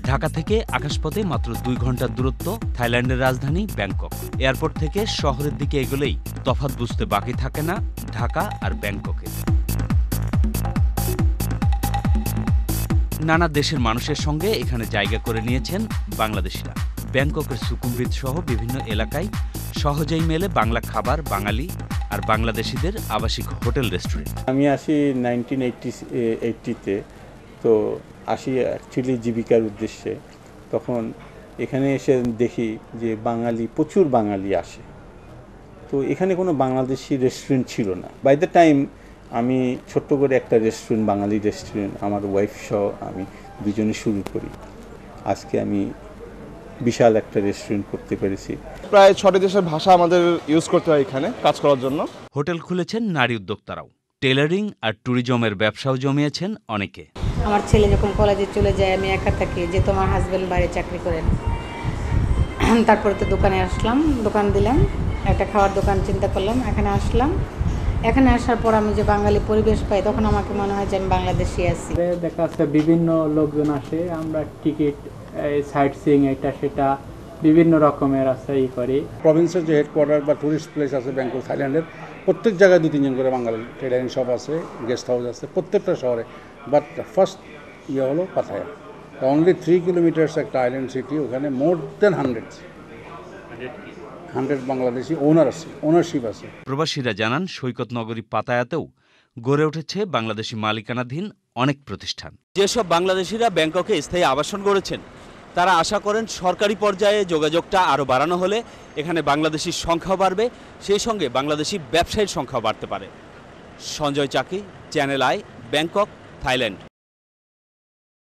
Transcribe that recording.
ঢাকা থেকে আকাশপথে মাত্র 2 ঘন্টার দূরত্ব থাইল্যান্ডের রাজধানী ব্যাংকক। এয়ারপোর্ট থেকে শহরের দিকে এগোলেই তফাৎ বুঝতে বাকি থাকে না ঢাকা আর ব্যাংককের। নানা দেশের মানুষের সঙ্গে এখানে জায়গা করে নিয়েছেন বাংলাদেশিরা। ব্যাংককের সুকুমভিত সহ বিভিন্ন এলাকায় সহজেই মেলে বাংলা খাবার, বাঙালি আর বাংলাদেশিদের আবাসিক হোটেল রেস্টুরেন্ট। আমি আসি 1980-তে, তো আসি অ্যাকচুয়ালি জীবিকার উদ্দেশ্যে। তখন এখানে এসে দেখি যে প্রচুর বাঙালি আসে। তো এখানে কোনো বাংলাদেশি রেস্টুরেন্ট ছিল না। বাই দ্য টাইম আমি ছোট্ট করে একটা রেস্টুরেন্ট, বাঙালি রেস্টুরেন্ট, আমার ওয়াইফ সহ আমি দুজনে শুরু করি। আজকে আমি বিশাল একটা রেস্টুরেন্ট করতে পেরেছি। প্রায় 6টি দেশের ভাষা আমাদের ইউজ করতে হয় এখানে কাজ করার জন্য। হোটেল খুলেছেন নারী উদ্যোক্তারাও। টেলারিং আর ট্যুরিজমের ব্যবসাও জমিয়েছেন অনেকে। আমার ছেলে যখন কলেজে চলে যায়, আমি একা থাকি, যে তোমার হাজব্যান্ড বাইরে চাকরি করেন। তারপরে তো দোকানে আসলাম, দোকান দিলাম, একটা খাওয়ার দোকান চিন্তা করলাম, এখানে আসলাম। এখানে আসার পর আমি যে বাঙালি পরিবেশ পাই, তখন আমাকে মনে হয় যে আমি বাংলাদেশি আছি। দেখা যাচ্ছে বিভিন্ন লোকজন আসে, আমরা টিকিট, সাইট সিইং, এটা সেটা বিভিন্ন রকমের আছে করি। প্রভিন্সের যে হেডকোয়ার্টার বা টুরিস্ট প্লেস আছে ব্যাংকক থাইল্যান্ডের, প্রত্যেক জায়গায় 2-3 জন করে বাঙালি ট্রেডারিং শপ আছে, গেস্ট হাউস আছে প্রত্যেকটা শহরে। বাট ফার্স্ট হলো পাথায়া, অনলি 3 কিলোমিটার্স একটা আইল্যান্ড সিটি। ওখানে মোর দেন 100 বাংলাদেশি ওনারশিপ আছে। প্রবাসীরা জানান সৈকত নগরী পাতায়াতেও গড়ে উঠেছে বাংলাদেশি মালিকানাধীন অনেক প্রতিষ্ঠান। যেসব বাংলাদেশিরা ব্যাংককে স্থায়ী আবাসন গড়েছেন, তারা আশা করেন সরকারি পর্যায়ে যোগাযোগটা আরও বাড়ানো হলে এখানে বাংলাদেশির সংখ্যাও বাড়বে, সেই সঙ্গে বাংলাদেশি ব্যবসায়ীর সংখ্যাও বাড়তে পারে। সঞ্জয়, চাকি, চ্যানেল আই, ব্যাংকক, থাইল্যান্ড।